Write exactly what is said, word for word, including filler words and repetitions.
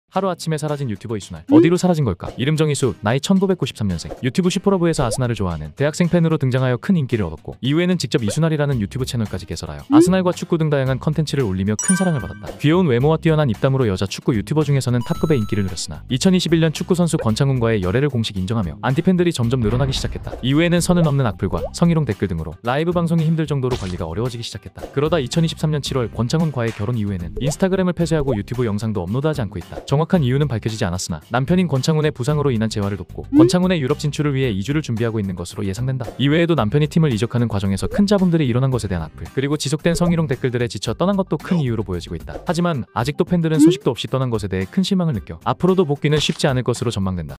하루아침에 사라진 유튜버 이순할. 어디로 사라진 걸까? 이름 정희수, 나이 천구백구십삼 년생. 유튜브 슈퍼러브에서 아스날을 좋아하는 대학생 팬으로 등장하여 큰 인기를 얻었고, 이후에는 직접 이순할이라는 유튜브 채널까지 개설하여 아스날과 축구 등 다양한 컨텐츠를 올리며 큰 사랑을 받았다. 귀여운 외모와 뛰어난 입담으로 여자 축구 유튜버 중에서는 탑급의 인기를 누렸으나 이천이십일 년 축구 선수 권창훈과의 열애를 공식 인정하며 안티팬들이 점점 늘어나기 시작했다. 이후에는 선은 없는 악플과 성희롱 댓글 등으로 라이브 방송이 힘들 정도로 관리가 어려워지기 시작했다. 그러다 이천이십삼 년 칠월 권창훈과의 결혼 이후에는 인스타그램을 폐쇄하고 유튜브 영상도 업로드하지 않고 있다. 정확한 이유는 밝혀지지 않았으나 남편인 권창훈의 부상으로 인한 재활을 돕고 권창훈의 유럽 진출을 위해 이주를 준비하고 있는 것으로 예상된다. 이외에도 남편이 팀을 이적하는 과정에서 큰 자본들이 일어난 것에 대한 악플, 그리고 지속된 성희롱 댓글들에 지쳐 떠난 것도 큰 이유로 보여지고 있다. 하지만 아직도 팬들은 소식도 없이 떠난 것에 대해 큰 실망을 느껴 앞으로도 복귀는 쉽지 않을 것으로 전망된다.